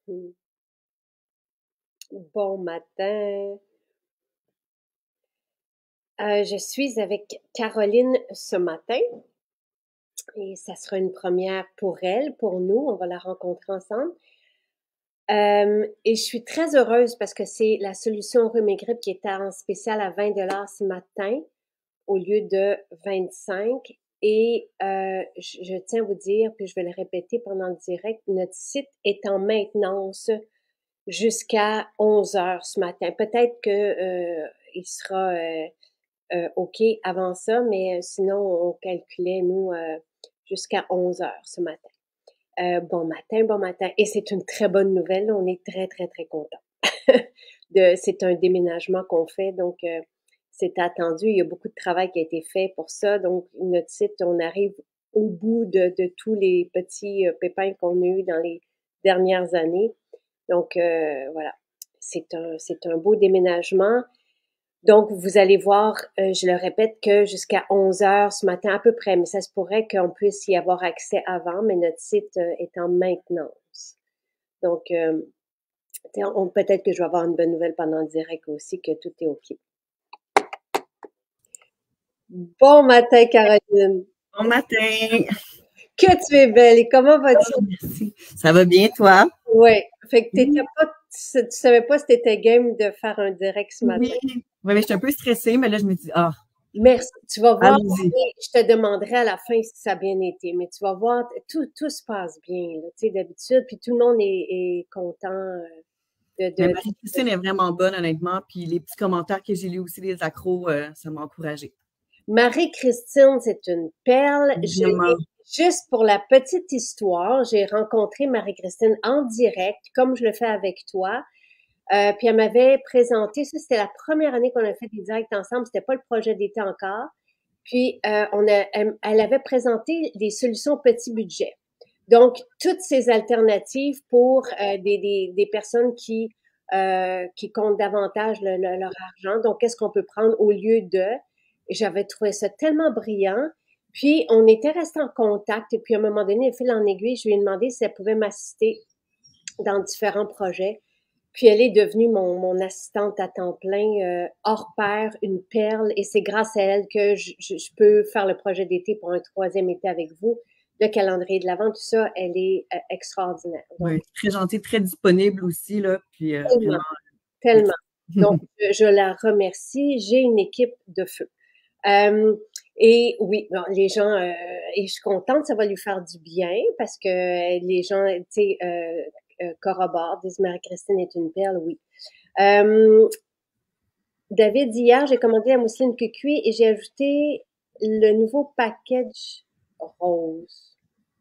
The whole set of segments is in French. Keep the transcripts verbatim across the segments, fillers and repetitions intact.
Mmh. Bon matin. Heu, je suis avec Caroline ce matin et ça sera une première pour elle, pour nous. On va la rencontrer ensemble. Hem et je suis très heureuse parce que c'est la solution rhume et grippe qui était en spécial à vingt dollars ce matin au lieu de vingt-cinq et heu, je je tiens à vous dire, puis je vais le répéter pendant le direct, notre site est en maintenance jusqu'à onze heures ce matin. Peut-être que, heu, il sera, heu heu, OK avant ça, mais, heu, sinon on calculait nous, heu, jusqu'à onze heures ce matin. Heu, bon matin, bon matin et c'est une très bonne nouvelle, on est très, très, très contents. De c'est un déménagement qu'on fait donc, heu, c'est attendu. Il y a beaucoup de travail qui a été fait pour ça, donc notre site, on arrive au bout de de tous les petits, heu, pépins qu'on a eus dans les dernières années. Donc, heu, voilà, c'est un c'est un beau déménagement. Donc, vous allez voir, euh, je le répète, que jusqu'à onze heures ce matin à peu près, mais ça se pourrait qu'on puisse y avoir accès avant, mais notre site euh, est en maintenance. Donc, euh, on, peut-être que je vais avoir une bonne nouvelle pendant le direct aussi, que tout est OK. Bon matin, Caroline. Bon matin. Que tu es belle et comment vas-tu? Oh, merci. Ça va bien, toi? Oui. Fait que t'étais Oui. pas, tu, tu savais pas si t'étais game de faire un direct ce matin. Oui, oui, mais je suis un peu stressée, mais là, je me dis, ah, Merci. Tu vas voir, allons-y. je te demanderai à la fin si ça a bien été, mais tu vas voir, tout, tout se passe bien, là, tu sais, d'habitude, puis tout le monde est, est content euh, de, Mais de, Marie-Christine est vraiment bonne, honnêtement, puis les petits commentaires que j'ai lus aussi des accros, euh, ça m'a encouragée. Marie-Christine, c'est une perle. Je l'ai, Vraiment. juste pour la petite histoire, j'ai rencontré Marie-Christine en direct, comme je le fais avec toi. Euh, puis elle m'avait présenté, ça c'était la première année qu'on a fait des directs ensemble, c'était pas le projet d'été encore. Puis euh, on a, elle, elle avait présenté des solutions petit budget. Donc toutes ces alternatives pour euh, des, des, des personnes qui euh, qui comptent davantage le- le- leur argent. Donc qu'est-ce qu'on peut prendre au lieu de. Et j'avais trouvé ça tellement brillant. Puis on était resté en contact et puis à un moment donné, fil en aiguille, je lui ai demandé si elle pouvait m'assister dans différents projets. Puis elle est devenue mon, mon assistante à temps plein, euh, hors pair, une perle, et c'est grâce à elle que je, je, je peux faire le projet d'été pour un troisième été avec vous. Le calendrier de l'Avent, tout ça, elle est euh, extraordinaire. Donc, Oui, très gentille, très disponible aussi, là, puis euh, tellement, vraiment, tellement. merci. Donc, je, je la remercie. J'ai une équipe de feu. Euh, et oui, bon, les gens, euh, et je suis contente, ça va lui faire du bien parce que les gens, tu sais, euh, euh, corroborent, disent Marie-Christine est une perle, oui. Euh, David, hier, j'ai commandé la mousseline cucuit et j'ai ajouté le nouveau package rose.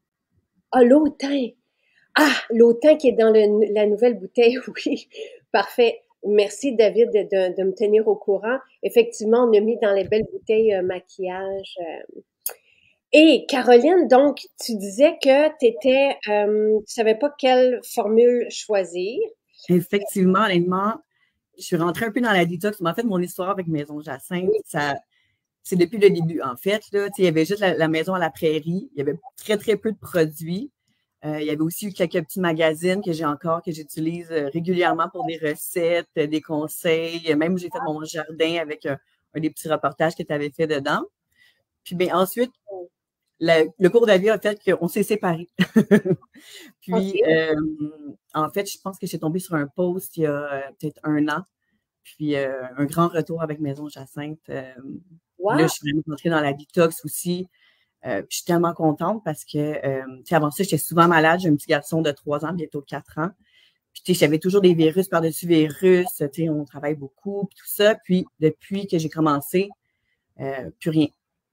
Ah, l'autain! Ah, l'autain qui est dans le- la nouvelle bouteille, oui. Parfait. Merci, David, de, de- de me tenir au courant. Effectivement, on a mis dans les belles bouteilles euh, maquillage. euh. Et Caroline, donc, tu disais que t'étais, euh, tu savais pas quelle formule choisir. Effectivement, honnêtement, je suis rentrée un peu dans la détox. Mais en fait, mon histoire avec Maison Jacinthe, Oui, ça, c'est depuis le début. En fait, là, il y avait juste la, la maison à la prairie. Il y avait très, très peu de produits. Euh, il y avait aussi eu quelques petits magazines que j'ai encore, que j'utilise euh, régulièrement pour des recettes, euh, des conseils. Même, j'ai fait mon jardin avec euh, un des petits reportages que tu avais fait dedans. Puis, ben, ensuite, la- le cours de la vie a fait qu'on s'est séparés. Puis, OK. euh, en fait, je pense que j'ai tombé sur un post il y a euh, peut-être un an. Puis, euh, un grand retour avec Maison Jacinthe. Euh, puis là, Wow! je suis vraiment rentrée dans la detox aussi. Euh, puis je suis tellement contente parce que, euh, tu sais, avant ça, j'étais souvent malade. J'ai un petit garçon de trois ans, bientôt quatre ans. Puis, tu sais, j'avais toujours des virus par-dessus virus. Tu sais, on travaille beaucoup, puis tout ça. Puis, depuis que j'ai commencé, euh, plus rien.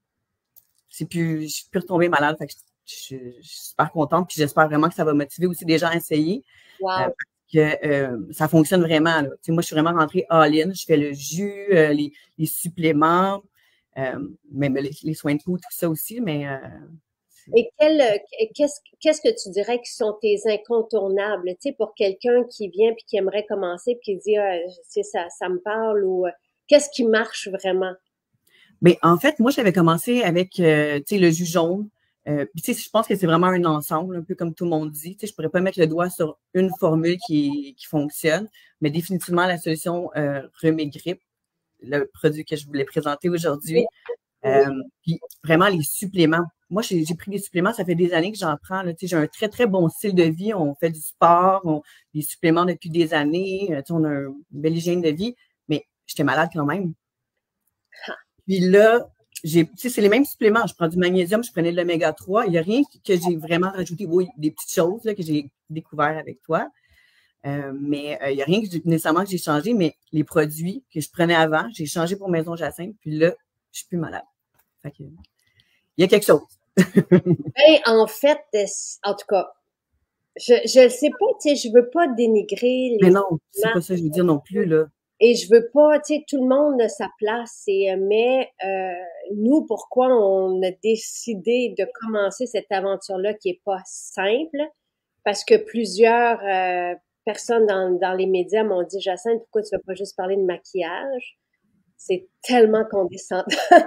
C'est plus, je suis plus retombée malade. Fait que je, je, je suis super contente. Puis, j'espère vraiment que ça va motiver aussi des gens à essayer. Euh, Wow! parce que euh, ça fonctionne vraiment. Là. Tu sais, moi, je suis vraiment rentrée all-in. Je fais le jus, euh, les, les suppléments, euh, même les, les soins de peau, tout ça aussi. Mais euh, Et quel, euh, qu'est-ce, qu'est-ce que tu dirais qui sont tes incontournables, tu sais, pour quelqu'un qui vient puis qui aimerait commencer puis qui dit, ah, tu sais, ça, ça me parle ou euh, qu'est-ce qui marche vraiment? mais en fait, moi, j'avais commencé avec, euh, tu sais, le jus jaune. Euh, puis, tu sais, je pense que c'est vraiment un ensemble, un peu comme tout le monde dit. Tu sais, je pourrais pas mettre le doigt sur une formule qui, qui fonctionne, mais définitivement, la solution euh, Remé-Grippe, le produit que je voulais présenter aujourd'hui, Oui. euh, puis vraiment les suppléments. Moi, j'ai pris des suppléments, ça fait des années que j'en prends. Là. Tu sais, j'ai un très, très bon style de vie. On fait du sport, on, des suppléments depuis des années. Tu sais, on a une belle hygiène de vie, mais j'étais malade quand même. Puis là, j'ai, tu sais, c'est les mêmes suppléments. Je prends du magnésium, je prenais de l'oméga trois. Il n'y a rien que j'ai vraiment rajouté. Oui, des petites choses là, que j'ai découvert avec toi. Euh, mais il euh, n'y a rien que nécessairement que j'ai changé, mais les produits que je prenais avant, j'ai changé pour Maison Jacinthe, puis là, je suis plus malade. Fait que, il y a quelque chose. Ben, en fait, en tout cas, je je sais pas, tu sais, je veux pas dénigrer les Mais non, c'est pas ça que je veux dire non plus, là. Et je veux pas, tu sais, tout le monde a sa place. Et, mais euh, nous, pourquoi on a décidé de commencer cette aventure-là qui est pas simple? Parce que plusieurs euh, personnes dans, dans les médias m'ont dit, Jacinthe, pourquoi tu veux pas juste parler de maquillage? C'est tellement condescendant.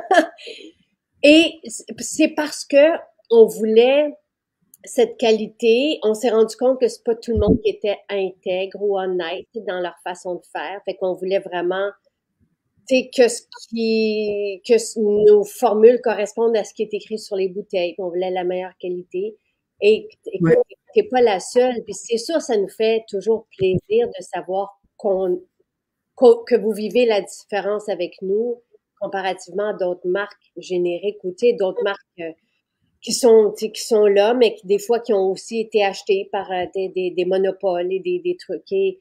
Et c'est parce que on voulait cette qualité. On s'est rendu compte que c'est pas tout le monde qui était intègre ou honnête dans leur façon de faire. Fait qu'on voulait vraiment, tu sais, que ce qui, que nos formules correspondent à ce qui est écrit sur les bouteilles. On voulait la meilleure qualité. Et écoute, Ouais. t'es pas la seule. Puis c'est sûr, ça nous fait toujours plaisir de savoir qu'on, qu'on- que vous vivez la différence avec nous comparativement à d'autres marques génériques ou, tu sais, d'autres marques euh, qui sont, tu sais, qui sont là, mais qui des fois qui ont aussi été achetés par euh, des, des, des monopoles et des, des trucs. Et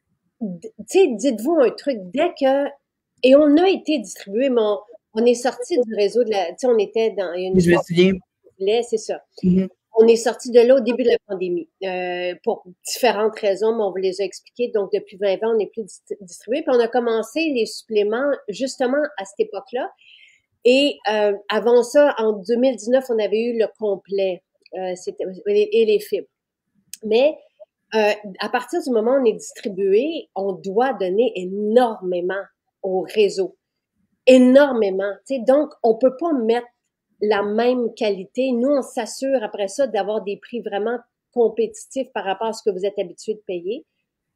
tu sais, dites-vous un truc dès que et on a été distribué, mais on, on est sorti du réseau de la, tu sais, on était dans une Je me souviens. c'est ça. Mm-hmm. On est sorti de là au début de la pandémie euh, pour différentes raisons, mais on vous les a expliquées. Donc depuis vingt ans, on n'est plus distribué. Puis on a commencé les suppléments justement à cette époque-là. Et euh, avant ça, en deux mille dix-neuf, on avait eu le complet, euh, c'était et les fibres. Mais euh, à partir du moment où on est distribué, on doit donner énormément au réseau, énormément. Tu sais, donc on peut pas mettre la même qualité. Nous, on s'assure après ça d'avoir des prix vraiment compétitifs par rapport à ce que vous êtes habitué de payer.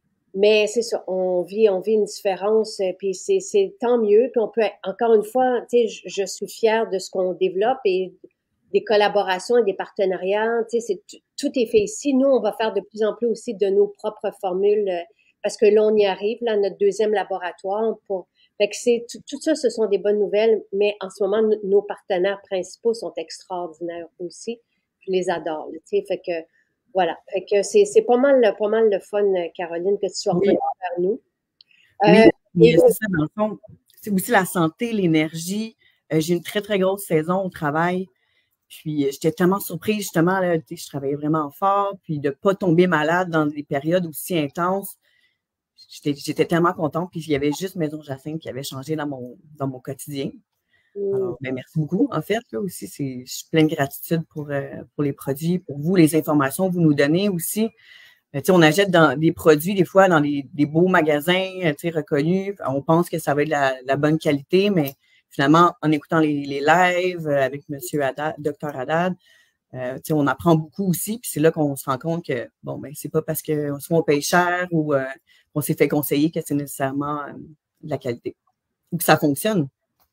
Mais c'est ça, on vit, on vit une différence, euh, puis c'est, c'est tant mieux. Puis on peut, encore une fois, tu sais, je, je suis fière de ce qu'on développe et des collaborations et des partenariats. Tu sais, c'est tout, tout est fait ici. Nous, on va faire de plus en plus aussi de nos propres formules euh, parce que là, on y arrive, là, notre deuxième laboratoire. Pour, fait que c'est tout, tout ça, ce sont des bonnes nouvelles. Mais en ce moment, n- nos partenaires principaux sont extraordinaires aussi. Je les adore. Tu sais, fait que voilà. Fait que c'est, c'est pas mal, pas mal le fun, Caroline, que tu sois revenue Oui, vers nous. oui, Euh, et mais c'est ça, dans le fond. C'est aussi la santé, l'énergie. Euh, j'ai une très, très grosse saison au travail. Puis euh, j'étais tellement surprise, justement, là, tu sais, je travaillais vraiment fort, puis de pas tomber malade dans des périodes aussi intenses. J'étais, j'étais tellement contente. Puis il y avait juste Maison Jacinthe qui avait changé dans mon, dans mon quotidien. mm, Alors, ben, merci beaucoup. En fait, là aussi, c'est, je suis pleine de gratitude pour, euh, pour les produits, pour vous, les informations que vous nous donnez aussi. Euh, tu sais, on achète dans des produits, des fois, dans des, des beaux magasins, euh, tu sais, reconnus. On pense que ça va être la, la bonne qualité, mais finalement, en écoutant les, les lives euh, avec Monsieur Haddad, docteur Haddad, euh, tu sais, on apprend beaucoup aussi. Puis c'est là qu'on se rend compte que, bon, ben, c'est pas parce que soit on paye cher ou euh, on s'est fait conseiller que c'est nécessairement euh, de la qualité ou que ça fonctionne.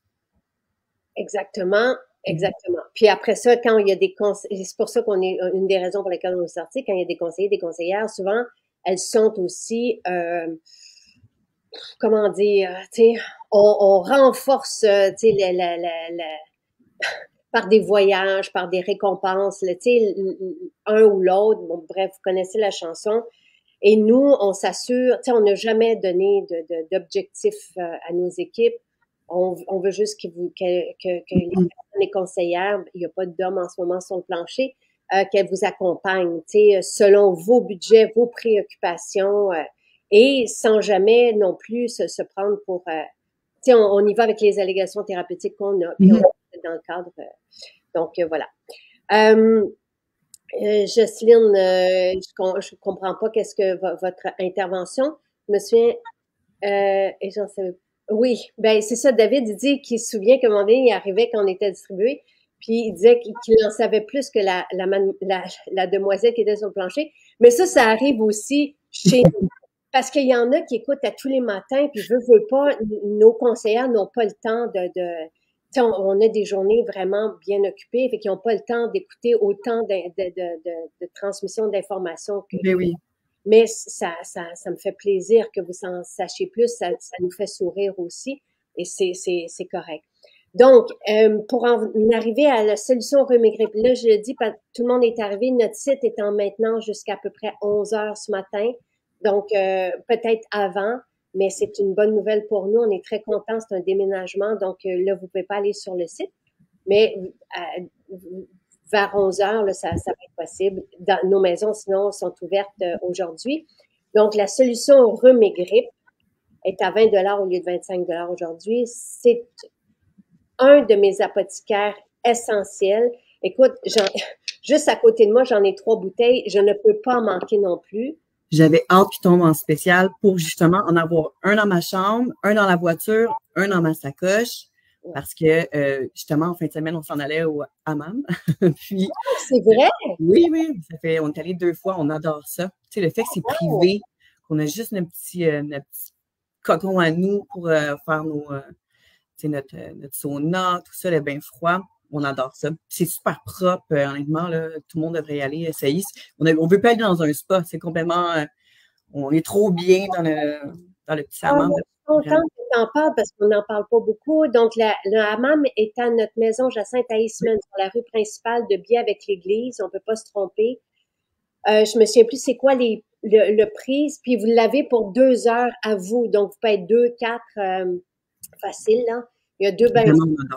exactement, exactement. Puis après ça, quand il y a des conseillers, c'est pour ça qu'on est une des raisons pour lesquelles on est sorti, quand il y a des conseillers, des conseillères, souvent, elles sont aussi, euh, comment dire, tu sais, on, on renforce, euh, tu sais, la, la, la, la- par des voyages, par des récompenses, tu sais, un ou l'autre. Bon, bref, vous connaissez la chanson. Et nous, on s'assure, tu sais, on n'a jamais donné de, de, d'objectifs euh, à nos équipes. On, on veut juste que, vous, que, que, que les Mm. personnes, les conseillères, il n'y a pas d'hommes en ce moment sur le plancher, euh, qu'elles vous accompagnent, tu sais, selon vos budgets, vos préoccupations, euh, et sans jamais non plus se, se prendre pour, euh, tu sais, on, on y va avec les allégations thérapeutiques qu'on a, puis on Mm-hmm. est dans le cadre. Euh, donc euh, voilà. Euh, euh, Jocelyne, euh, je, com je comprends pas qu'est-ce que vo votre intervention. Je me souviens, euh, et j'en sais, oui, ben c'est ça. David il dit qu'il se souvient qu'à un moment donné, il arrivait quand on était distribué, Puis il disait qu'il qu'il en savait plus que la, la, la, la demoiselle qui était sur le plancher. Mais ça, ça arrive aussi chez nous. Parce qu'il y en a qui écoutent à tous les matins, puis veut, veut pas, nos conseillères n'ont pas le temps de... de on, on a des journées vraiment bien occupées, fait qu'ils n'ont pas le temps d'écouter autant de, de, de, de, de transmission d'informations que... Mais oui. Mais ça, ça, ça me fait plaisir que vous en sachiez plus, ça, ça nous fait sourire aussi, et c'est, c'est, c'est correct. Donc, euh, pour en arriver à la solution rhume et grippe, là, je le dis, tout le monde est arrivé, notre site étant maintenant jusqu'à à peu près onze heures ce matin, donc euh, peut-être avant, mais c'est une bonne nouvelle pour nous, on est très contents, c'est un déménagement, donc euh, là, vous pouvez pas aller sur le site, mais euh, vers onze heures, là, ça, ça va être possible. Dans, nos maisons, sinon, sont ouvertes euh, aujourd'hui. Donc, la solution rhume et grippe est à vingt dollars au lieu de vingt-cinq dollars aujourd'hui. C'est un de mes apothicaires essentiels. Écoute, juste à côté de moi, j'en ai trois bouteilles. Je ne peux pas en manquer non plus. J'avais hâte qu'il tombe en spécial pour justement en avoir un dans ma chambre, un dans la voiture, un dans ma sacoche. Parce que, euh, justement, en fin de semaine, on s'en allait au hammam. Puis, oh, c'est vrai? Oui, oui. Ça fait, on est allé deux fois, on adore ça. Tu sais, le fait que c'est privé, qu'on a juste notre petit, euh, notre petit cocon à nous pour euh, faire nos, euh, tu sais, notre, notre sauna, tout ça, le bain froid. On adore ça. C'est super propre, euh, honnêtement, là. Tout le monde devrait y aller, essayer. On ne veut pas aller dans un spa. C'est complètement, euh, on est trop bien dans le, dans le petit hammam. Oh, je suis contente que tu en parles parce qu'on n'en parle pas beaucoup. Donc, la, le hammam est à notre maison Jacinthe à Eastman, sur la rue principale de biais avec l'église. On ne peut pas se tromper. Euh, je me souviens plus c'est quoi les, le, le prix. Puis, vous l'avez pour deux heures à vous. Donc, vous pouvez être deux, quatre, euh, facile, là. Il y a deux bains.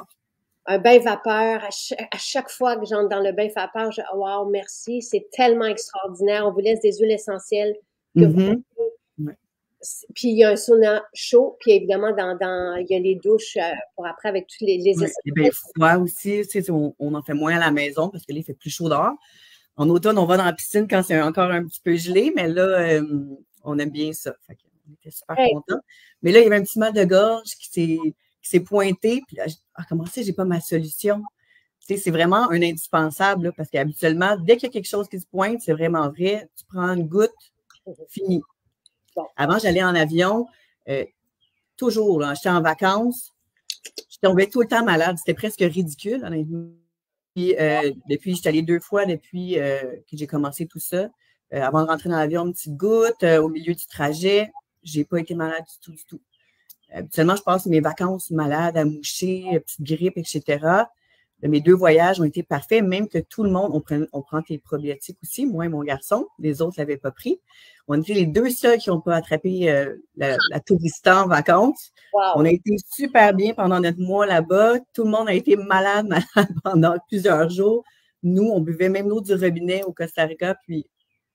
Un bain vapeur. À chaque, à chaque fois que j'entre dans le bain vapeur, je oh, wow, merci. C'est tellement extraordinaire. On vous laisse des huiles essentielles que mm-hmm. vous Puis il y a un sauna chaud, puis évidemment, dans, dans il y a les douches euh, pour après avec tous les, les ouais, les bains froids aussi. Tu sais, on, on en fait moins à la maison parce que là, il fait plus chaud dehors. En automne, on va dans la piscine quand c'est encore un petit peu gelé, mais là, euh, on aime bien ça. Fait on était super hey. contents. Mais là, il y avait un petit mal de gorge qui s'est, qui s'est pointé. Puis là, ah, comment ça, j'ai pas ma solution? Tu sais, c'est vraiment un indispensable là, parce qu'habituellement, dès qu'il y a quelque chose qui se pointe, c'est vraiment vrai, tu prends une goutte, fini. Bon. Avant, j'allais en avion, euh, toujours, là, j'étais en vacances, je tombais tout le temps malade. C'était presque ridicule, honnêtement. Puis, euh, depuis, j'étais allée deux fois depuis euh, que j'ai commencé tout ça. Euh, avant de rentrer dans l'avion, une petite goutte. Euh, au milieu du trajet, j'ai pas été malade du tout, du tout. Habituellement, je passe mes vacances malade, à moucher, petite grippe, et cetera. Mes deux voyages ont été parfaits, même que tout le monde, on prend, on prend tes probiotiques aussi, moi et mon garçon. Les autres l'avaient pas pris. On était les deux seuls qui n'ont pas attrapé euh, la, la tourista en vacances. Wow. On a été super bien pendant notre mois là-bas. Tout le monde a été malade, malade pendant plusieurs jours. Nous, on buvait même l'eau du robinet au Costa Rica, puis...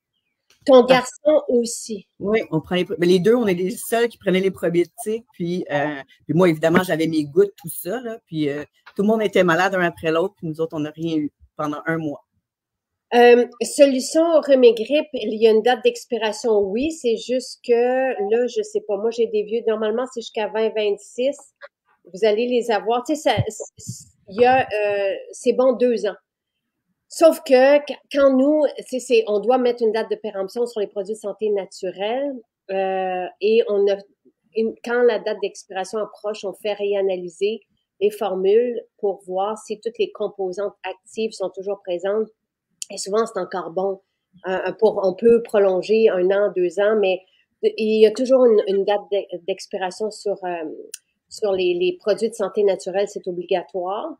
Ton garçon aussi. Oui, on prend les, les deux, on est les seuls qui prenaient les probiotiques. Puis, euh, puis moi, évidemment, j'avais mes gouttes, tout ça. Là, puis euh, tout le monde était malade un après l'autre. Puis nous autres, on n'a rien eu pendant un mois. Euh, solution rhume et grippe, il y a une date d'expiration, oui. C'est juste que là, je sais pas. Moi, j'ai des vieux. Normalement, c'est jusqu'à vingt vingt-six. Vous allez les avoir. Tu sais, ça, il y a, euh, c'est bon deux ans. Sauf que quand nous, c'est, on doit mettre une date de péremption sur les produits de santé naturels euh, et on a, une, quand la date d'expiration approche, on fait réanalyser les formules pour voir si toutes les composantes actives sont toujours présentes. Et souvent, c'est encore bon. Euh, pour, on peut prolonger un an, deux ans, mais il y a toujours une, une date d'expiration sur, euh, sur les, les produits de santé naturelle, c'est obligatoire.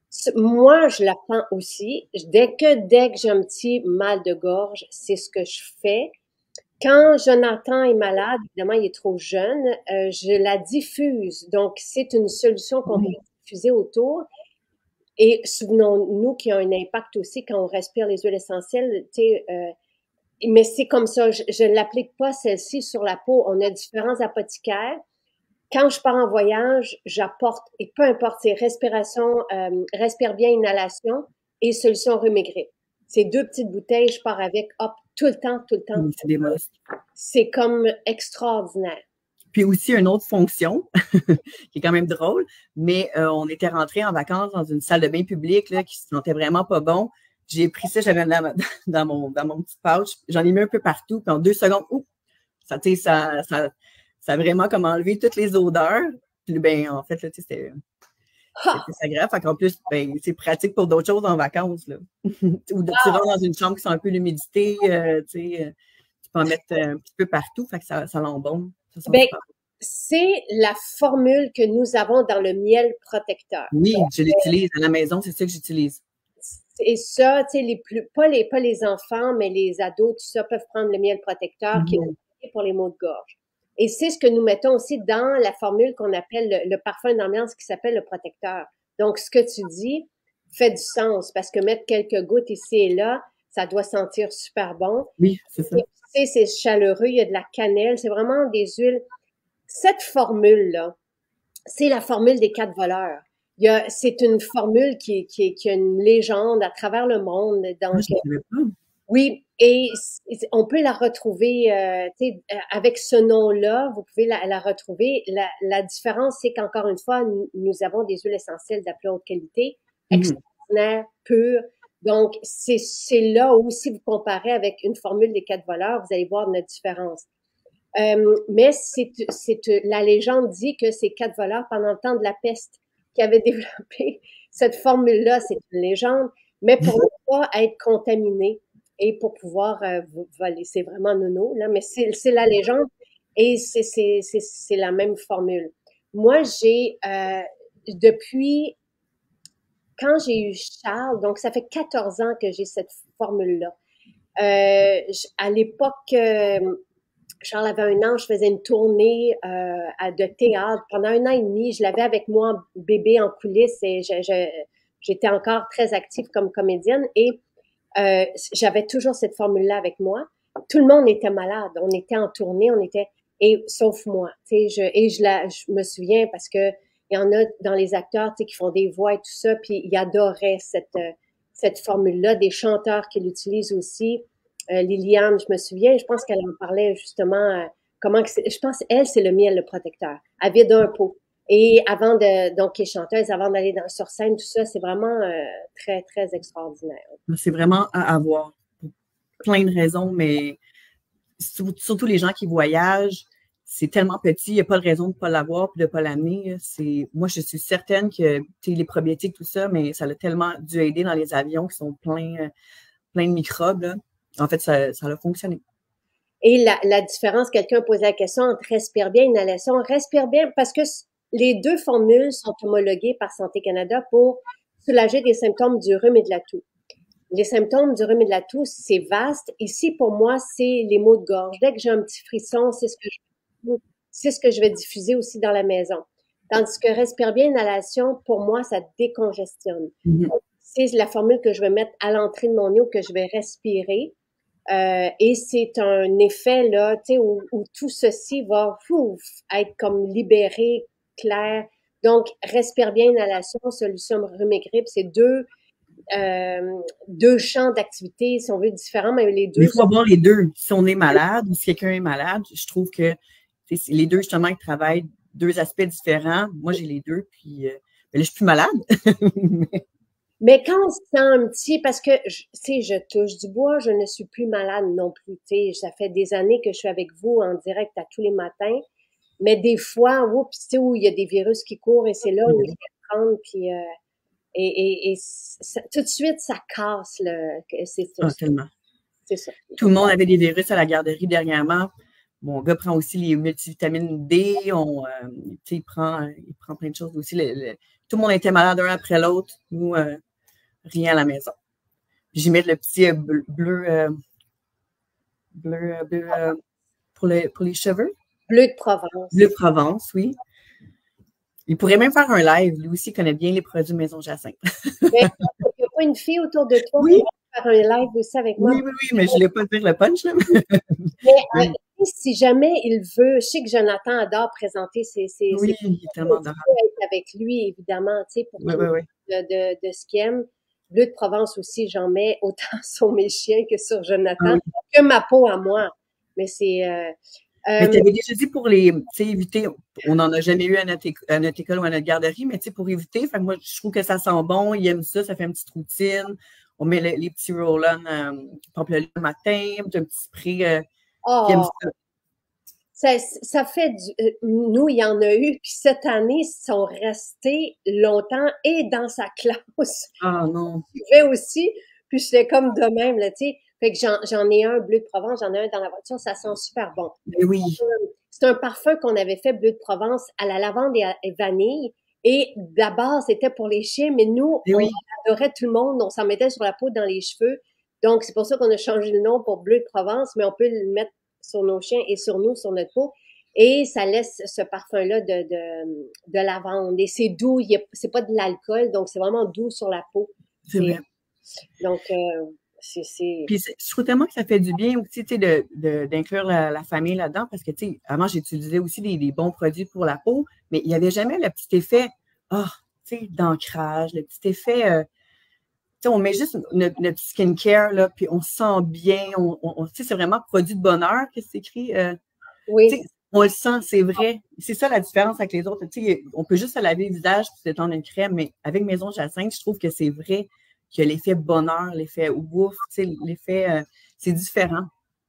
Moi, je la prends aussi. Dès que, dès que j'ai un petit mal de gorge, c'est ce que je fais. Quand Jonathan est malade, évidemment, il est trop jeune, euh, je la diffuse. Donc, c'est une solution qu'on peut diffuser autour. Et souvenons-nous qu'il y a un impact aussi quand on respire les huiles essentielles. Tu sais, euh, mais c'est comme ça. Je ne l'applique pas celle-ci sur la peau. On a différents apothicaires. Quand je pars en voyage, j'apporte, et peu importe, c'est respiration, euh, respire bien, inhalation et solution rhume et grippe. C'est deux petites bouteilles, je pars avec, hop, tout le temps, tout le temps. C'est des must. C'est comme extraordinaire. Puis aussi une autre fonction, qui est quand même drôle, mais euh, on était rentré en vacances dans une salle de bain publique là, qui se sentait vraiment pas bon. J'ai pris ça, j'avais dans, dans mon dans mon petit pouch, j'en ai mis un peu partout, puis en deux secondes, ouh, ça, tu sais, ça, ça, ça a vraiment comme enlevé toutes les odeurs. Puis ben, en fait, là, tu sais, c'était c'était plus agréable. Fait qu'en plus, ben, c'est pratique pour d'autres choses en vacances, là. Ou de, tu rentres dans une chambre qui sent un peu l'humidité, euh, tu sais, euh, tu peux en mettre un petit peu partout, fait que ça, ça l'embaume. Ça sent Ben, super bon. c'est la formule que nous avons dans le miel protecteur. Oui, je l'utilise à la maison, c'est ça que j'utilise. Et ça, tu sais, les plus, pas les, pas les enfants, mais les ados, tout ça, peuvent prendre le miel protecteur qui Mhm. est pour les maux de gorge. Et c'est ce que nous mettons aussi dans la formule qu'on appelle le, le parfum d'ambiance qui s'appelle le protecteur. Donc, ce que tu dis fait du sens parce que mettre quelques gouttes ici et là, ça doit sentir super bon. Oui, c'est ça. Tu sais, c'est chaleureux, il y a de la cannelle, c'est vraiment des huiles. Cette formule-là, c'est la formule des quatre voleurs. Il y a, c'est une formule qui, qui, qui a une légende à travers le monde. Ah, Donc, je ne savais pas. oui, et on peut la retrouver euh, tu sais, avec ce nom-là, vous pouvez la, la retrouver. La, la différence, c'est qu'encore une fois, nous, nous avons des huiles essentielles de la plus haute qualité, Mhm. extraordinaires, pures. Donc, c'est, c'est là où, si vous comparez avec une formule des quatre voleurs, vous allez voir notre différence. Euh, mais c'est, c'est, la légende dit que c'est quatre voleurs pendant le temps de la peste qui avaient développé cette formule-là. C'est une légende, mais pour ne pas être contaminé et pour pouvoir euh, voler. C'est vraiment nono, là, mais c'est, c'est la légende et c'est, c'est, c'est, c'est la même formule. Moi, j'ai, euh, depuis quand j'ai eu Charles, donc ça fait quatorze ans que j'ai cette formule-là. Euh, à l'époque, euh, Charles avait un an, je faisais une tournée euh, à, de théâtre. Pendant un an et demi, je l'avais avec moi, bébé en coulisses, et je, je, j'étais encore très active comme comédienne. Et euh, j'avais toujours cette formule-là avec moi. Tout le monde était malade. On était en tournée, on était... Et sauf moi. Tu sais, je, et je, la, je me souviens parce que il y en a dans les acteurs, tu sais, qui font des voix et tout ça, puis ils adoraient cette, cette formule-là, des chanteurs qui l'utilisent aussi. Euh, Liliane, je me souviens, je pense qu'elle en parlait justement, euh, comment que c'est, je pense, elle, c'est le miel, le protecteur. Elle vide un pot. Et avant de, donc, qui est chanteuse, avant d'aller dans, sur scène, tout ça, c'est vraiment euh, très, très extraordinaire. C'est vraiment à avoir pour plein de raisons, mais surtout les gens qui voyagent, c'est tellement petit, il n'y a pas de raison de ne pas l'avoir et de ne pas l'amener. C'est, moi, je suis certaine que les probiotiques, tout ça, mais ça a tellement dû aider dans les avions qui sont pleins, plein de microbes. Là. En fait, ça, ça a fonctionné. Et la, la différence, quelqu'un posait la question entre respire bien et inhalation. Respire bien parce que les deux formules sont homologuées par Santé Canada pour soulager des symptômes du rhume et de la toux. Les symptômes du rhume et de la toux, c'est vaste. Ici, pour moi, c'est les maux de gorge. Dès que j'ai un petit frisson, c'est ce que je, c'est ce que je vais diffuser aussi dans la maison. Tandis que respire bien inhalation, pour moi, ça décongestionne. Mm-hmm. C'est la formule que je vais mettre à l'entrée de mon nez que je vais respirer. Euh, et c'est un effet là, tu sais, où, où tout ceci va fouf, être comme libéré, clair. Donc, respire bien inhalation, solution rhume et grippe, c'est deux euh, deux champs d'activité, si on veut, différents, mais les deux. Il faut avoir les deux. Si on est malade ou si quelqu'un est malade, je trouve que les deux, justement, ils travaillent deux aspects différents. Moi, j'ai les deux, puis euh, là, je suis plus malade. Mais quand on se sent un petit, parce que, tu sais, je touche du bois, je ne suis plus malade non plus, tu sais, ça fait des années que je suis avec vous en direct à tous les matins, mais des fois, oups, tu sais, où il y a des virus qui courent et c'est là où il faut prendre, puis euh, et, et, et ça, tout de suite, ça casse, le, c'est ça. Ah, tellement. C'est ça. Tout le monde avait des virus à la garderie dernièrement. Mon gars prend aussi les multivitamines D, on, euh, il, prend, il prend plein de choses aussi. Le, le, tout le monde était malade un après l'autre. Nous, euh, rien à la maison. J'y mets le petit euh, bleu, bleu, euh, bleu, bleu euh, pour, les, pour les cheveux. Bleu de Provence. Bleu de Provence, oui. Il pourrait même faire un live. Lui aussi, il connaît bien les produits Maison Jacinthe. Mais il n'y a pas une fille autour de toi oui. qui va faire un live aussi avec moi? Oui, oui, oui, mais je ne voulais pas dire le punch. Là. mais euh, si jamais il veut, je sais que Jonathan adore présenter ses... ses oui, ses il est tellement adorable. Être avec lui, évidemment, tu sais, pour oui, oui, oui. De, de, de ce qu'il aime. Bleu de Provence aussi, j'en mets autant sur mes chiens que sur Jonathan, ah oui. que ma peau à moi. Mais c'est... Euh, Mais Euh, tu avais déjà dit pour les, tu sais, éviter, on n'en a jamais eu à notre, éco- à notre école ou à notre garderie, mais tu sais, pour éviter, fait que moi, je trouve que ça sent bon, ils aiment ça, ça fait une petite routine. On met les, les petits roll-on, euh, pamplemousse le matin, puis un petit spray, euh, puis ils aiment oh, ça. ça, ça fait du, euh, nous, il y en a eu, puis cette année, ils sont restés longtemps et dans sa classe. Ah non, Je vais aussi, puis j'étais comme de même, là, tu sais. Fait que j'en, j'en ai un bleu de Provence, j'en ai un dans la voiture, ça sent super bon. mais oui, C'est un parfum qu'on avait fait bleu de Provence à la lavande et, à, et vanille. Et d'abord, c'était pour les chiens, mais nous, mais on oui, adorait tout le monde, on s'en mettait sur la peau, dans les cheveux. Donc, c'est pour ça qu'on a changé le nom pour bleu de Provence, mais on peut le mettre sur nos chiens et sur nous, sur notre peau. Et ça laisse ce parfum-là de, de, de lavande. Et c'est doux, il y a- c'est pas de l'alcool, donc c'est vraiment doux sur la peau. c'est C'est, vrai. donc, euh, c'est, c'est, Puis c'est- je trouve tellement que ça fait du bien aussi, tu sais, de, de- d'inclure la, la famille là-dedans, parce que, tu sais, avant, j'utilisais aussi des, des bons produits pour la peau, mais il n'y avait jamais le petit effet, ah, tu sais, d'ancrage, le petit effet, euh, tu sais, on met juste notre, notre skincare, là, puis on se sent bien, on, on, on- tu sais, c'est vraiment produit de bonheur que c'est écrit, euh, tu oui. sais, on le sent, c'est vrai. C'est ça la différence avec les autres. Tu sais, on peut juste se laver le visage puis s'étendre une crème, mais avec Maison Jacinthe, je trouve que c'est vrai que l'effet bonheur, l'effet ouf, tu sais, l'effet, euh, c'est différent.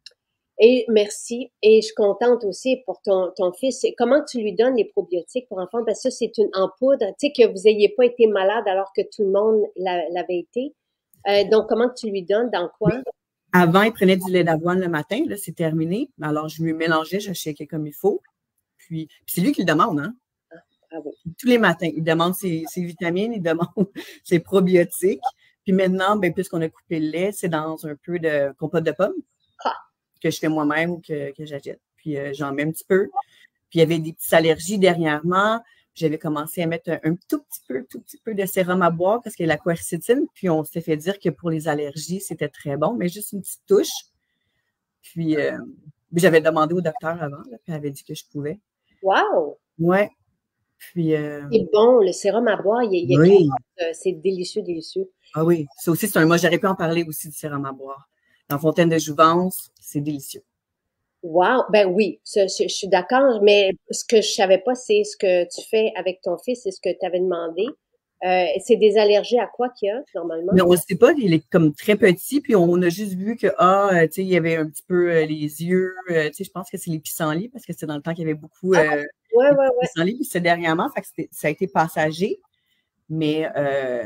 Et merci. Et je suis contente aussi pour ton, ton fils. Comment tu lui donnes les probiotiques pour enfants? Parce que ça, c'est une en poudre. Tu sais, que vous ayez pas été malade alors que tout le monde l'a- l'avait été. Euh, donc, comment tu lui donnes? Dans Oui. quoi? Avant, il prenait du lait d'avoine le matin, là, c'est terminé. Alors, je lui mélangeais, je shakeais comme il faut. Puis, puis c'est lui qui le demande, hein? Bravo. Tous les matins. Il demande ses, ses vitamines, il demande ses probiotiques. Puis maintenant, ben, puisqu'on a coupé le lait, c'est dans un peu de compote de pommes Ah, que je fais moi-même ou que, que j'achète. Puis euh, j'en mets un petit peu. Puis il y avait des petites allergies dernièrement. J'avais commencé à mettre un, un tout petit peu, tout petit peu de sérum à boire parce qu'il y a la quercétine. Puis on s'est fait dire que pour les allergies, c'était très bon, mais juste une petite touche. Puis euh, j'avais demandé au docteur avant, là, puis elle avait dit que je pouvais. wow! Ouais. Puis euh, C'est bon, le sérum à boire, il y a, il y a quelque oui. chose, euh, c'est délicieux, délicieux. Ah oui. Ça aussi, c'est un. Moi, j'aurais pu en parler aussi du sérum à boire. Dans Fontaine de Jouvence, c'est délicieux. Wow! Ben oui, ça, je, je suis d'accord, mais ce que je savais pas, c'est ce que tu fais avec ton fils, c'est ce que tu avais demandé. Euh, c'est des allergies à quoi qu'il y a, normalement? Mais on ne sait pas, il est comme très petit, puis on a juste vu que, ah, euh, tu sais, il y avait un petit peu euh, les yeux, euh, tu sais, je pense que c'est les pissenlits, parce que c'est dans le temps qu'il y avait beaucoup Ah, euh, ouais, les ouais, petits ouais. pissenlits, puis c'est dernièrement, fait que c'était- ça a été passager, mais euh,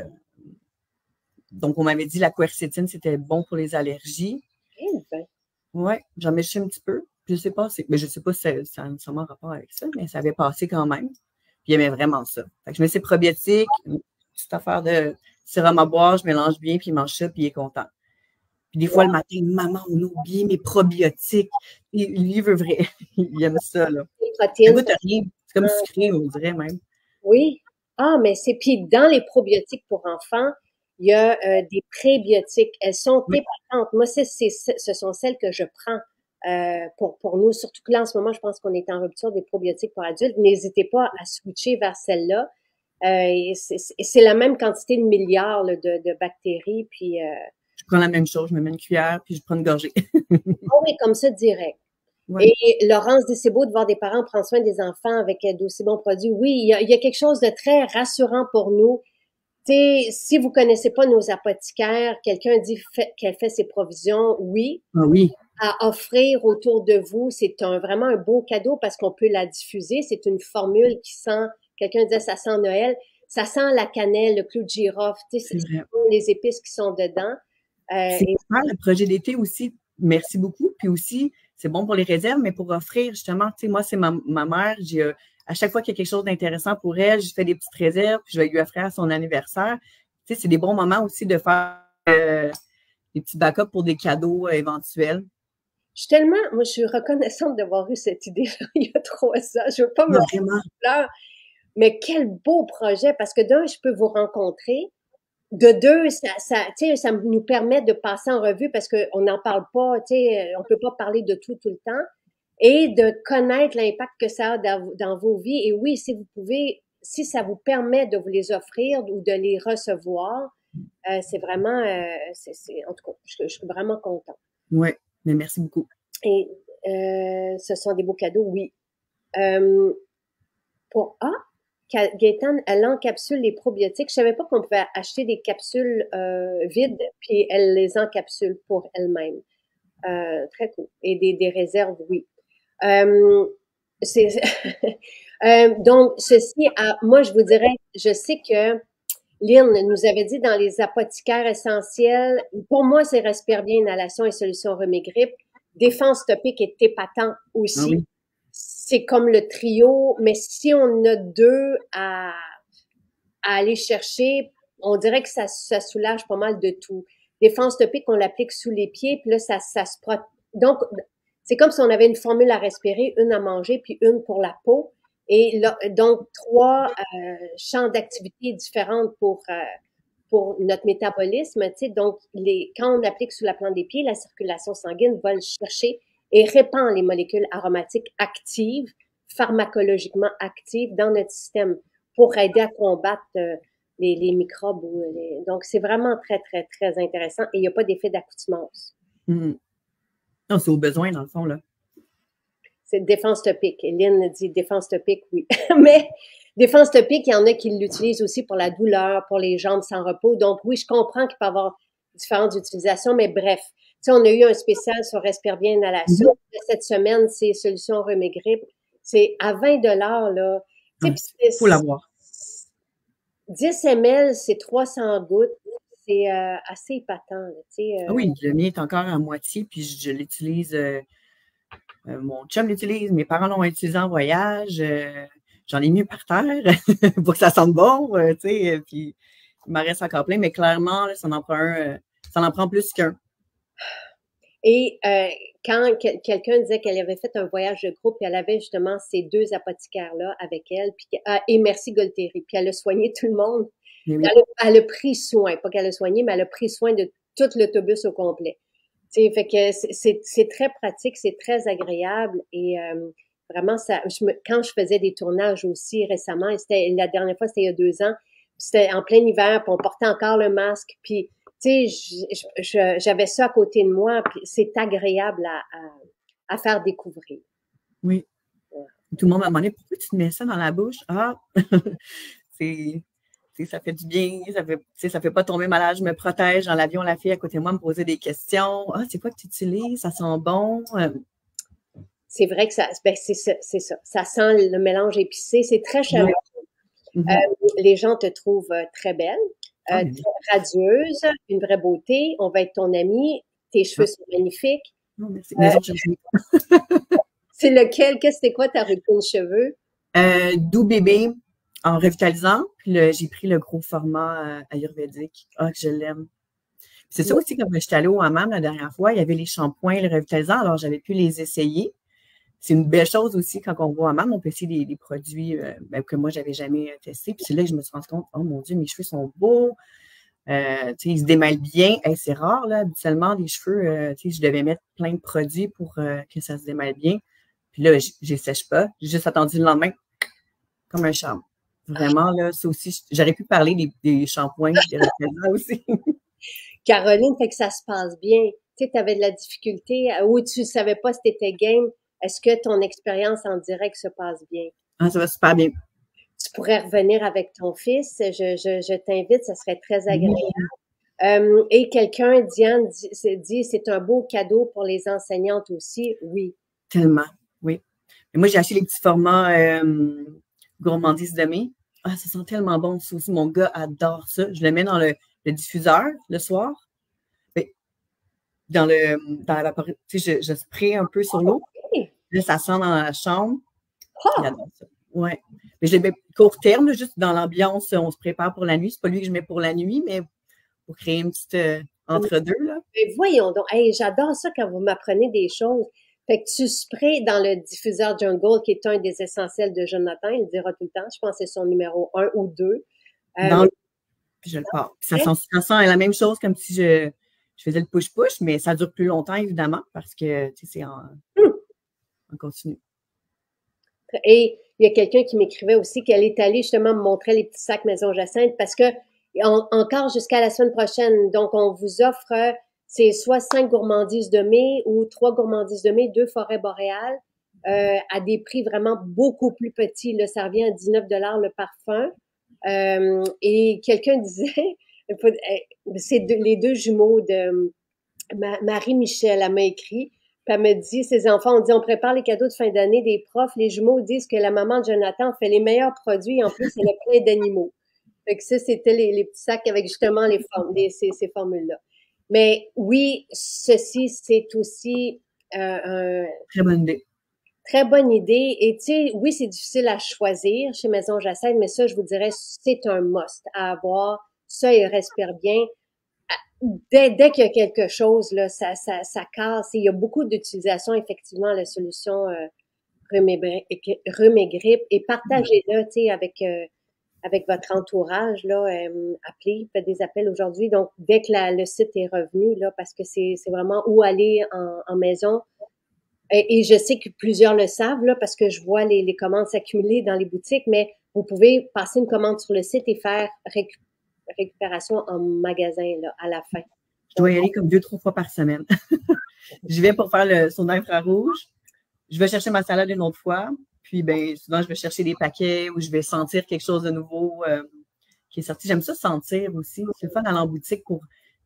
donc on m'avait dit la quercétine, c'était bon pour les allergies. Eh ben, Ouais, j'en mets juste un petit peu. Je sais pas, c'est, mais je sais pas si ça, ça a nécessairement rapport avec ça, mais ça avait passé quand même. Puis il aimait vraiment ça. Fait que je mets ses probiotiques, une petite affaire de sérum à boire, je mélange bien, puis il mange ça, puis il est content. Puis des fois, le matin, maman, on a oublié mes probiotiques. Et lui, il veut vrai. Il aime ça, là. les Ça protéines, goûte à rien. C'est comme sucré, on dirait même. oui. Ah, mais c'est puis dans les probiotiques pour enfants, il y a euh, des prébiotiques. Elles sont Oui. épatantes. Moi, c'est, c'est, ce sont celles que je prends euh, pour, pour nous. Surtout que là, en ce moment, je pense qu'on est en rupture des probiotiques pour adultes. N'hésitez pas à switcher vers celle-là. Euh, et c'est, c'est c'est la même quantité de milliards là, de, de bactéries. Puis, euh, Je prends la même chose, je me mets une cuillère, puis je prends une gorgée. oh oui, comme ça, direct. Ouais. Et Laurence dit, c'est beau de voir des parents prendre soin des enfants avec euh, d'aussi bons produits. Oui, il y a, il y a quelque chose de très rassurant pour nous. T'sais, si vous connaissez pas nos apothicaires, quelqu'un dit fait- qu'elle fait ses provisions, oui, Ah oui. à offrir autour de vous, c'est un vraiment un beau cadeau parce qu'on peut la diffuser. C'est une formule qui sent, quelqu'un disait ça sent Noël, ça sent la cannelle, le clou de girofle, tu sais, C'est c'est vrai. les épices qui sont dedans. Euh, C'est et super, le projet d'été aussi. Merci beaucoup. Puis aussi, c'est bon pour les réserves, mais pour offrir, justement, tu sais, moi, c'est ma, ma mère. J'ai, euh, à chaque fois qu'il y a quelque chose d'intéressant pour elle, je fais des petites réserves, puis je vais lui offrir à son anniversaire. Tu sais, c'est des bons moments aussi de faire euh, des petits backups pour des cadeaux euh, éventuels. je suis tellement, moi, je suis reconnaissante d'avoir eu cette idée-là il y a trois ans. Je veux pas me Non, vraiment. fleur, mais quel beau projet parce que d'un, je peux vous rencontrer. De deux, ça, ça, tu sais, ça nous permet de passer en revue parce qu'on n'en parle pas, tu sais, on peut pas parler de tout tout le temps et de connaître l'impact que ça a dans, dans vos vies. Et oui, si vous pouvez, si ça vous permet de vous les offrir ou de les recevoir, euh, c'est vraiment, euh, c'est, c'est, en tout cas, je, je suis vraiment contente. Oui, mais merci beaucoup. Et Euh, ce sont des beaux cadeaux, oui. Euh, pour Ah, Gaëtane, elle encapsule les probiotiques. Je savais pas qu'on pouvait acheter des capsules euh, vides, puis elle les encapsule pour elle-même. Euh, très cool. Et des, des réserves, oui. Euh, c'est euh, donc ceci, à, moi je vous dirais, je sais que Lynn nous avait dit dans les apothicaires essentiels, pour moi c'est respire bien, inhalation et solution rhume et grippe. Défense topique est épatant Ah aussi. oui. C'est comme le trio, mais si on a deux à, à aller chercher, on dirait que ça, ça soulage pas mal de tout. Défense topique, on l'applique sous les pieds, puis là, ça, ça se protège. Donc, c'est comme si on avait une formule à respirer, une à manger, puis une pour la peau. Et là, donc, trois euh, champs d'activité différentes pour, euh, pour notre métabolisme. Tu sais, donc, les, quand on applique sous la plante des pieds, la circulation sanguine va le chercher et répand les molécules aromatiques actives, pharmacologiquement actives dans notre système pour aider à combattre euh, les, les microbes. Ou les... Donc, c'est vraiment très, très, très intéressant et il n'y a pas d'effet d'accoutumance. Mm. Non, c'est au besoin, dans le fond, là. C'est défense topique. Lynn dit défense topique, oui. Mais défense topique, il y en a qui l'utilisent aussi pour la douleur, pour les jambes sans repos. Donc, oui, je comprends qu'il peut y avoir différentes utilisations, mais bref. Tu sais, on a eu un spécial sur Respire bien inhalation. Mm-hmm. Cette semaine, c'est Solution rhume et grippe. C'est à vingt dollars, là. Il ouais, faut l'avoir. dix millilitres, c'est trois cents gouttes. C'est euh, assez épatant. Là, tu sais, euh... Ah oui, le mien est encore à moitié, puis je, je l'utilise... Euh, euh, mon chum l'utilise, mes parents l'ont utilisé en voyage. Euh, J'en ai mis par terre pour que ça sente bon, euh, tu sais, puis il m'en reste encore plein, mais clairement, là, ça en prend un, euh, ça en prend plus qu'un. Et euh, quand que, quelqu'un disait qu'elle avait fait un voyage de groupe, et elle avait justement ces deux apothicaires-là avec elle, puis, euh, et merci Golteri, puis elle a soigné tout le monde. Oui. Elle, a, elle a pris soin, pas qu'elle a soigné, mais elle a pris soin de tout l'autobus au complet. Tu sais, fait que c'est très pratique, c'est très agréable et euh, vraiment, ça, je me, quand je faisais des tournages aussi récemment, et c'était la dernière fois, c'était il y a deux ans, c'était en plein hiver, puis on portait encore le masque, puis tu sais, j'avais ça à côté de moi, puis c'est agréable à, à, à faire découvrir. Oui. Ouais. Tout le monde m'a demandé pourquoi tu te mets ça dans la bouche. Ah, c'est, ça fait du bien, ça fait, ça fait pas tomber malade, je me protège. Dans l'avion, la fille à côté de moi me posait des questions. Ah, c'est quoi que tu utilises? Ça sent bon? C'est vrai que ça, ben c'est ça, c'est ça. Ça sent le mélange épicé, c'est très chaleureux. Mm-hmm. euh, les gens te trouvent très belle. Euh, très radieuse, une vraie beauté, on va être ton amie, tes cheveux ah. sont magnifiques. Non, merci. Euh, c'est lequel? Qu'est-ce que c'était quoi ta routine cheveux? Euh, doux bébé en revitalisant, puis j'ai pris le gros format euh, ayurvédique. Ah, que je l'aime. C'est ça aussi, comme j'étais allée au hammam la dernière fois, il y avait les shampoings, les revitalisants, alors j'avais pu les essayer. C'est une belle chose aussi quand on va au hammam, on peut essayer des, des produits euh, ben, que moi, j'avais jamais testés. Puis c'est là que je me suis rendu compte, oh mon Dieu, mes cheveux sont beaux. Euh, ils se démêlent bien. Hey, c'est rare, là, habituellement, les cheveux, euh, je devais mettre plein de produits pour euh, que ça se démêle bien. Puis là, je ne sèche pas. J'ai juste attendu le lendemain, comme un charme. Vraiment, là, ça aussi, j'aurais pu parler des, des shampoings, des revitalisants aussi. Caroline, fait que ça se passe bien. Tu sais, tu avais de la difficulté ou tu ne savais pas si tu étais game. Est-ce que ton expérience en direct se passe bien? Ah, ça va super bien. Tu pourrais revenir avec ton fils. Je, je, je t'invite, ça serait très agréable. Oui. Euh, et quelqu'un, Diane, dit, dit c'est un beau cadeau pour les enseignantes aussi. Oui. Tellement, oui. Et moi, j'ai acheté les petits formats euh, gourmandises de mai. Ah, ça sent tellement bon, ça aussi. Mon gars adore ça. Je le mets dans le, le diffuseur le soir. Dans le dans la tu sais, je, je spray un peu sur l'eau. Okay. Là, ça sent dans la chambre. Oh. Il adore ça. Ouais. Mais je le mets court terme, juste dans l'ambiance, on se prépare pour la nuit. C'est pas lui que je mets pour la nuit, mais pour créer une petite euh, entre-deux, là. Mais voyons donc. Hey, j'adore ça quand vous m'apprenez des choses. Fait que tu sprays dans le diffuseur Jungle, qui est un des essentiels de Jonathan, il le dira tout le temps. Je pense que c'est son numéro un ou deux. Euh, dans le... Puis je le pars. Ça sent, ça sent la même chose comme si je Je faisais le push-push, mais ça dure plus longtemps, évidemment, parce que c'est en, mmh. en continu. Et il y a quelqu'un qui m'écrivait aussi qu'elle est allée justement me montrer les petits sacs Maison Jacinthe parce que en, encore jusqu'à la semaine prochaine, donc on vous offre, c'est soit cinq gourmandises de mai ou trois gourmandises de mai, deux forêts boréales, euh, à des prix vraiment beaucoup plus petits. Là, ça revient à dix-neuf dollars le parfum. Euh, et quelqu'un disait, c'est de, les deux jumeaux de Marie-Michel, elle m'a écrit, puis elle m'a dit, ses enfants ont dit, on prépare les cadeaux de fin d'année des profs, les jumeaux disent que la maman de Jonathan fait les meilleurs produits, en plus, elle a plein d'animaux. Fait que ça, c'était les, les petits sacs avec justement les formes, les, ces, ces formules-là. Mais oui, ceci, c'est aussi euh, un... Très bonne idée. Très bonne idée. Et tu sais, oui, c'est difficile à choisir chez Maison Jacinthe, mais ça, je vous dirais, c'est un must à avoir. Ça, il respire bien. Dès, dès qu'il y a quelque chose, là, ça, ça, ça casse. Et il y a beaucoup d'utilisation, effectivement, la solution euh, rhume, et, rhume et grippe. Et partagez-le, tu sais, avec... Euh, avec votre entourage, là, euh, appelez, faites des appels aujourd'hui. Donc, dès que la, le site est revenu, là, parce que c'est, c'est vraiment où aller en, en maison. Et, et je sais que plusieurs le savent, là, parce que je vois les, les commandes s'accumuler dans les boutiques, mais vous pouvez passer une commande sur le site et faire récup- récupération en magasin, là, à la fin. Je dois y aller comme deux, trois fois par semaine. Je vais pour faire le son infrarouge. Je vais chercher ma salade une autre fois. Puis, ben, souvent, je vais chercher des paquets ou je vais sentir quelque chose de nouveau euh, qui est sorti. J'aime ça sentir aussi. C'est le fun d'aller en boutique pour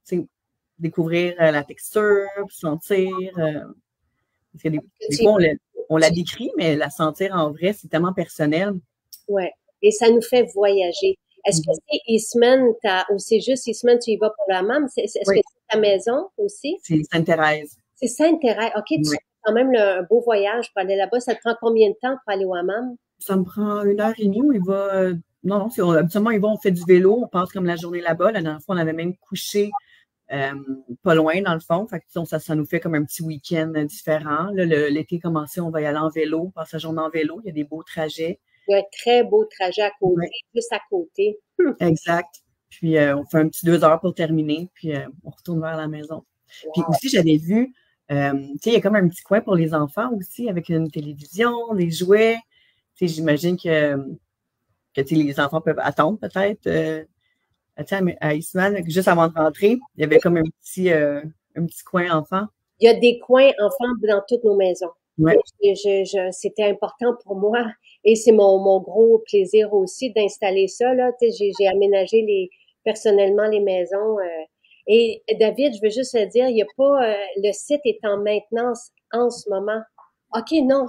découvrir euh, la texture, sentir. Euh, parce que des, des fois, on la, on la décrit, mais la sentir en vrai, c'est tellement personnel. Ouais. Et ça nous fait voyager. Est-ce que c'est Eastman, ou c'est juste Eastman, tu y vas pour la maman? Est-ce oui. que c'est ta maison aussi? C'est Sainte-Thérèse. C'est Sainte-Thérèse. OK, tu oui. fais quand même le, un beau voyage pour aller là-bas. Ça te prend combien de temps pour aller au hammam? Ça me prend une heure et demie. Il va, euh, non, non, c'est, on, habituellement, il va, on fait du vélo, on passe comme la journée là-bas. La dernière fois, on avait même couché euh, pas loin, dans le fond. Fait que, ça, ça nous fait comme un petit week-end différent. Là, le, l'été commencé, on va y aller en vélo, passer la journée en vélo. Il y a des beaux trajets. Il y a un très beau trajet à côté, ouais. juste à côté. Hum. Exact. Puis, euh, on fait un petit deux heures pour terminer, puis euh, on retourne vers la maison. Wow. Puis aussi, j'avais vu, euh, tu sais, il y a comme un petit coin pour les enfants aussi, avec une télévision, des jouets. Tu sais, j'imagine que, que tu sais, les enfants peuvent attendre peut-être. Euh, à Eastman, juste avant de rentrer, il y avait comme un petit, euh, un petit coin enfant. Il y a des coins enfants dans toutes nos maisons. Ouais. Je, je, je, c'était important pour moi et c'est mon, mon gros plaisir aussi d'installer ça. Là. J'ai, j'ai aménagé les, personnellement les maisons. Euh, et David, je veux juste te dire, il y a pas, euh, le site est en maintenance en ce moment. OK, non.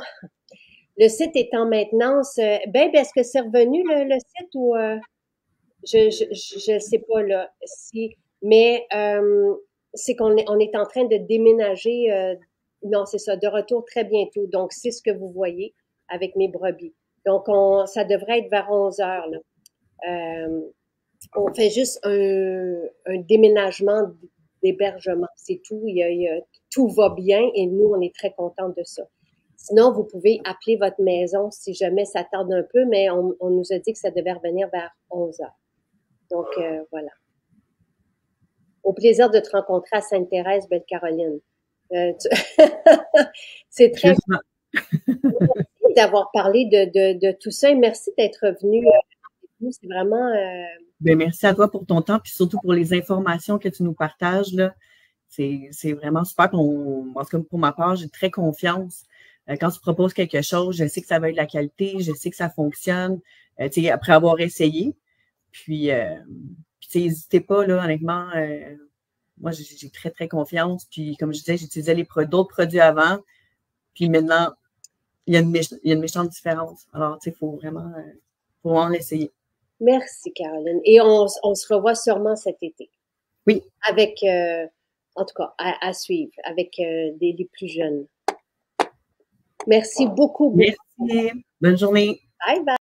Le site est en maintenance. Euh, ben, est-ce que c'est revenu le, le site ou euh, je, je, je sais pas là. Si, mais euh, c'est qu'on est, on est en train de déménager. Euh, non, c'est ça, de retour très bientôt. Donc, c'est ce que vous voyez avec mes brebis. Donc, on, ça devrait être vers onze heures. Là. Euh, on fait juste un, un déménagement d'hébergement. C'est tout. Il y a, il y a, tout va bien et nous, on est très contents de ça. Sinon, vous pouvez appeler votre maison si jamais ça tarde un peu, mais on, on nous a dit que ça devait revenir vers onze heures. Donc, euh, voilà. Au plaisir de te rencontrer à Sainte-Thérèse, Belle-Caroline. Euh, tu... C'est très merci d'avoir parlé de, de, de tout ça et merci d'être venu avec nous. C'est vraiment... Euh... Bien, merci à toi pour ton temps puis surtout pour les informations que tu nous partages. Là. C'est, c'est vraiment super. On, en tout cas, pour ma part, j'ai très confiance. Euh, quand tu proposes quelque chose, je sais que ça va être de la qualité, je sais que ça fonctionne. Euh, tu sais, après avoir essayé. Puis, euh, puis n'hésitez pas, là, honnêtement. Euh, moi, j'ai, j'ai très, très confiance. Puis, comme je disais, j'utilisais les pro- d'autres produits avant. Puis maintenant, il y a une, méch- il y a une méchante différence. Alors, tu sais, il faut vraiment, euh, faut vraiment l'essayer. Merci, Caroline. Et on, on se revoit sûrement cet été. Oui. Avec, euh, en tout cas, à, à suivre, avec euh, des, les plus jeunes. Merci beaucoup. Merci. Bonne journée. Bye bye.